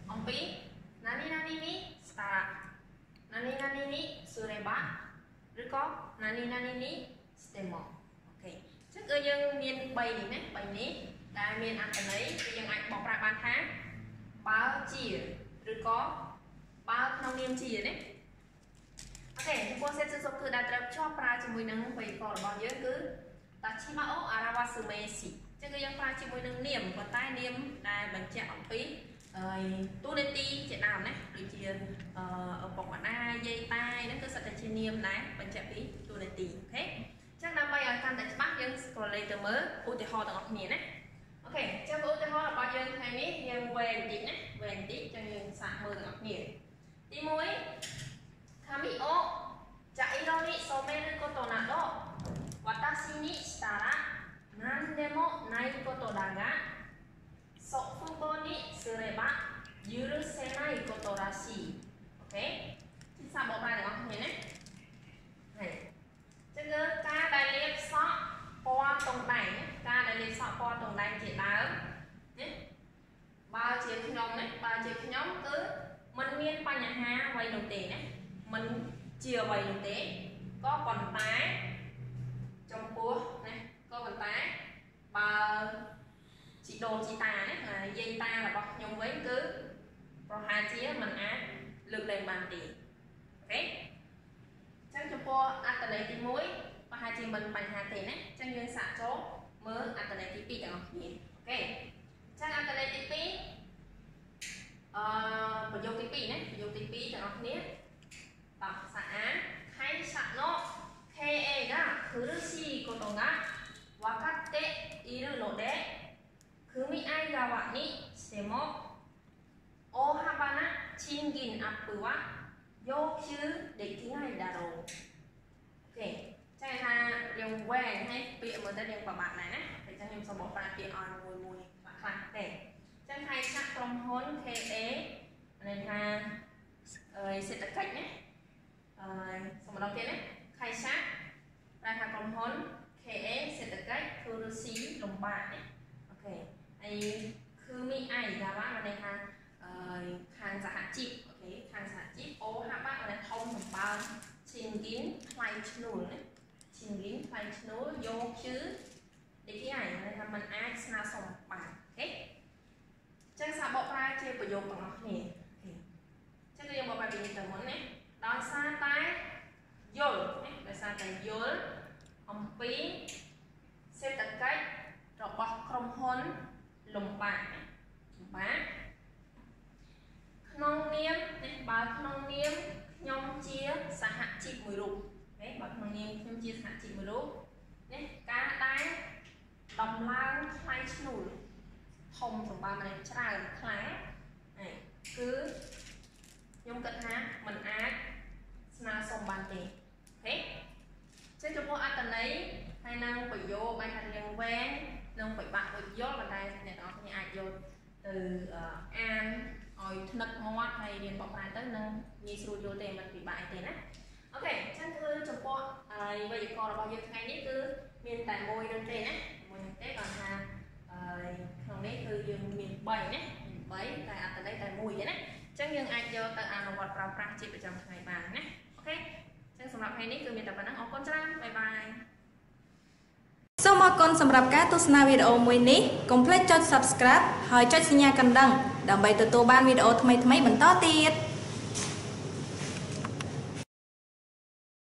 អំពីណានីនេះស្តាណានីនេះស៊ូរេបាឬក៏ណានីនេះស្តេម៉ូអូខេអញ្ចឹងគឺយើងមាន3នេះណា3នេះដែលមានអត្ថន័យគឺយើងអាចបកប្រែបានថាបើជាឬក៏បើក្នុងនាមជាណាអូខេចំពោះសេតសុខគឺដែលត្រូវភ្ជាប់ប្រើជាមួយនឹងវេយ្យាករណ៍របស់យើងគឺតាឈីម៉ាអូអារ៉ាវ៉ាស៊ូមេស៊ីអញ្ចឹងគឺយើងប្រើជាមួយនឹងនាមប៉ុន្តែនាមដែលបញ្ជាក់អំពីទូនាទីជាដើមណាដូចជាឪពុកម្ដាយយាយតាហ្នឹងគឺសិតតែជានាមដែរបញ្ជាក់ពីទូនាទីអូខេអញ្ចឹងដើម្បីឲ្យកាន់តែច្បាស់យើងស្គាល់លេខទៅមើលឧទាហរណ៍ទាំងអស់គ្នាណាអូខេអញ្ចឹងឧទាហរណ៍របស់យើងថ្ងៃនេះយើងវែងបន្តិចណាវែងបន្តិចអញ្ចឹងយើងសាកមើលទាំងអស់គ្នាទី1ខាមីអូចាអ៊ីរ៉ូនីសូមេឬកូតូណាដូវ៉ាតាស៊ីនីស្តារ៉ាណាន់ដេម៉ូណៃកូតូដាហ្គាសុហ្វូបូនីស៊ឺរេបាយូរសេណៃកូតូរ៉ាស៊ីអូខេទីសាបបកប្រែទាំងអស់គ្នាណាហើយចឹងគឺការដែលលាបសក់ពណ៌តុងដែងការដែលលាបសក់ពណ៌តុងដែងជាដើមណាបើជាខ្ញុំណាបើជាខ្ញុំគឺมันមានបញ្ហាអ្វីនោះទេណាมันជាអ្វីនោះទេក៏ប៉ុន្តែចំពោះណាក៏ប៉ុន្តែបើជីដូនជីតាណាយាយតារបស់ខ្ញុំវិញគឺប្រហែលជាมันអាចលើកលែងបានទេអូខេអញ្ចឹងចំពោះអត្ថន័យទី1ប្រហែលជាមិនបញ្ហាទេណាអញ្ចឹងយើងសាកចូលមើលអត្ថន័យទី2ទាំងអស់គ្នាអូខេអញ្ចឹងអត្ថន័យទី2ប្រយោគទី2ណាប្រយោគទី2ទាំងអស់គ្នាតោះសាកអានខៃសាណូខេអេហ្កាគឺរុស៊ីកូតូហ្គាវ៉ាកាតេអ៊ីរុណូដេគឺមីអាយហ្គាវ៉ានីសេម៉ូអូហាបាណាឈីនហ្គីនអាប់ពឺវ៉ាយកជឺដេគីngayដារ៉ូអូខេចា៎ថាយើងវែងហើយពាក្យមើលទៅយើងប្របាក់ដែរណាតែចឹងខ្ញុំសូមបកប្រែពាក្យឲ្យមួយខ្លះទេចឹងហើយឆាក់ក្រុមហ៊ុន KA នេះថាសេដ្ឋកិច្ចណាសូមម្ដងទៀតណាខៃឆាក់ប្រែថាក្រុមហ៊ុន KA សេដ្ឋកិច្ចគឺរុស្ស៊ីលំបាកណាអូខេហើយគឺមីអាយថាបានន័យថាខាងសហជីពអូខេខាងសហជីពអូហាបាក់ដែលធំសម្បើមឈីនហ្គីនថ្លៃឈ្នួលណាឈីនហ្គីនថ្លៃឈ្នួលយកជឺដូចគេហើយថាมันអាចស្នើសុំបានអូខេចឹងសាបកប្រែជាប្រយោគទាំងអស់គ្នាអូខេចឹងយើងបកប្រែពីនេះទៅមុនណាដោយសារតែយល់ណាដោយសារតែយល់អំពីសេដ្ឋកិច្ចរបស់ក្រុមហ៊ុនលំបាកក្នុងនាមនេះបើក្នុងនាមខ្ញុំជាសហជីពមួយរូបអូខេបើក្នុងនាមខ្ញុំជាសហជីពមួយរូបនេះការដែលដំឡើងថ្លៃឈ្នួលធំសម្បើមនេះច្រើនខ្លាំងហើយគឺខ្ញុំគិតថាมันអាចស្នើសុំបានទេអូខេចឹងចំពោះអត្ថន័យហើយនឹងប្រយោគបែបថារៀងវែងនឹងពិបាកដូចយល់ប៉ុន្តែអ្នកទាំងអស់គ្នាអាចយកទៅអានឲ្យថ្នឹកមាត់ហើយរៀនបកប្រែទៅនឹងងាយស្រួលយល់ទេមិនពិបាកអីទេណាអូខេអញ្ចឹងគឺចំពោះវេយ្យាករណ៍របស់យើងថ្ងៃនេះគឺមានតែមួយនឹងទេណាមួយនឹងទេគាត់ថាក្នុងនេះគឺយើងមាន3ណា3តែអត្ថន័យតែមួយទេណាអញ្ចឹងយើងអាចយកទៅអនុវត្តប្រើប្រាស់ជាប្រចាំថ្ងៃបានណាអូខេអញ្ចឹងសម្រាប់ថ្ងៃនេះគឺមានតែប៉ុណ្ណឹងអរគុណច្រើនបាយបាយសូមអរគុណសម្រាប់ការទស្សនាវីដេអូមួយនេះកុំភ្លេចចុច Subscribe ហើយចុចសញ្ញាកណ្ដឹងដើម្បីទទួលបានវីដេអូថ្មីៗបន្តទៀត